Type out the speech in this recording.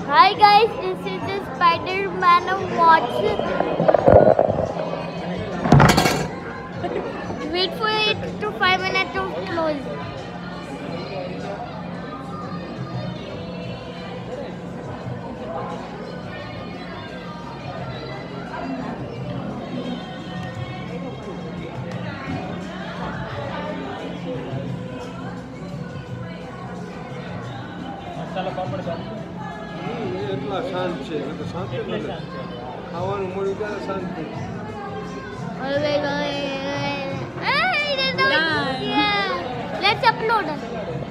Hi guys, this is the Spider-Man watch. Wait for it to 5 minutes to close. મસાલો પાપડ એટલા શાંત છે એટલે શાંત ખાવાનું મળ્યું ત્યારે શાંતિ Let's upload.